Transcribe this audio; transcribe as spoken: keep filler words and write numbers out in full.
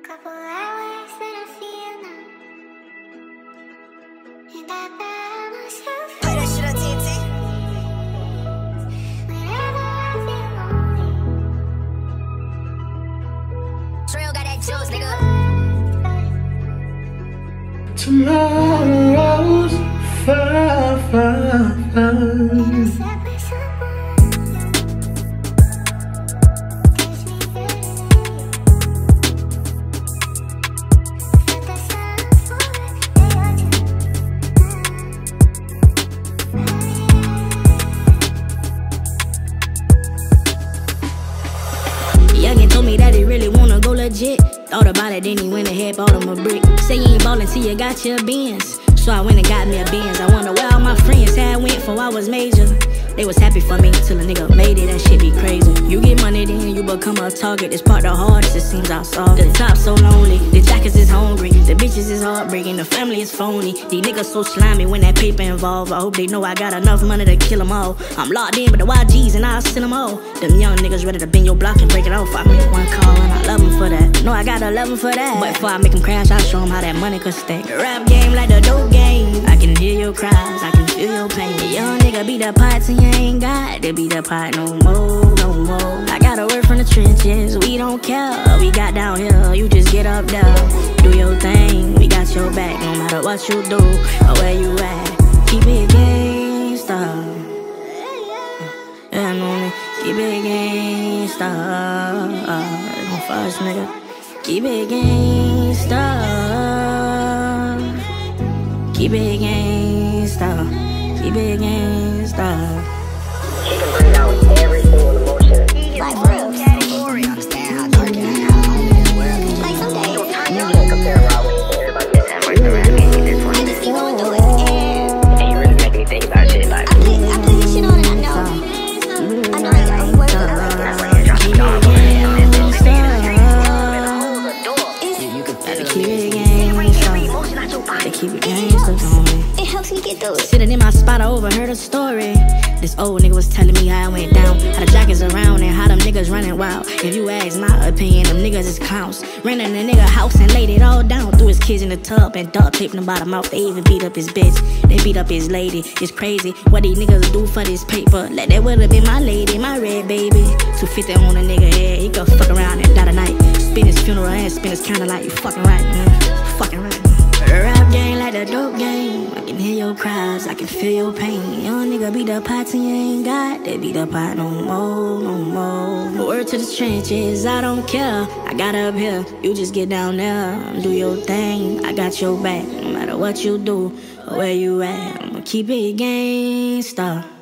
couple hours that I feel now. And I found myself. Play that shit on T N T. Whenever I feel lonely. Trail got that juice, nigga. Tomorrow's far, far, far. Youngin' told me that he really wanna go legit. Thought about it, then he went ahead, bought him a brick. Say you ain't ballin' till you got your Benz. So I went and got me a Benz. I wonder where all my friends had went before I was major. They was happy for me till a nigga made it, that shit be crazy. You get money, then you become a target. This part the hardest, it seems I saw. The top so lonely, the jackets is hungry, the bitches is heartbreaking, the family is phony. These niggas so slimy when that paper involved. I hope they know I got enough money to kill them all. I'm locked in with the Y Gs and I'll send them all. Them young niggas ready to bend your block and break it off. I make one call and I love them for that. No, I gotta love them for that. But before I make them crash, I show them how that money could stack. The rap game like the dope game. I can hear your cries, I can feel your pain. The young nigga beat the pots and you ain't got to beat the pot no more, no more. I got a word from the trenches, we don't care. We got down here, you just get up there. Do your thing, we got your back. No matter what you do or where you at, keep it gangsta. Yeah, I know me. Keep it gangsta. Don't fuss, nigga. Keep it gangsta. Keep it gangsta. Keep it gangsta. She can bring out every single emotion. Like real category. Understand how dark and how lonely this world can be. Like someday, you can't compare Raw Wayne to everybody else. That first around me, this one. I just keep going through it. And you really make me think about shit like I put, I put this shit on and I know. I know I got to work with it. Keep it gangsta, It helps me get through it. Sitting in my spot, I overheard a story. This old nigga was telling me how it went down, how the jackets around and how them niggas running wild. If you ask my opinion, them niggas is clowns. Ran in the nigga house and laid it all down. Threw his kids in the tub and duct taped them by the mouth. They even beat up his bitch, they beat up his lady. It's crazy what these niggas do for this paper. Like that would've been my lady, my red baby. two fifty on a nigga head, he go fuck around and die tonight. Spin his funeral and spin his counter like you fucking right, man. Fucking right. Rap game like the dope game. I can hear your cries, I can feel your pain. Young nigga beat the pots and you ain't got they beat the pot no more, no more. Word to the trenches, I don't care. I got up here, you just get down there. Do your thing, I got your back. No matter what you do or where you at, I'ma keep it gangsta.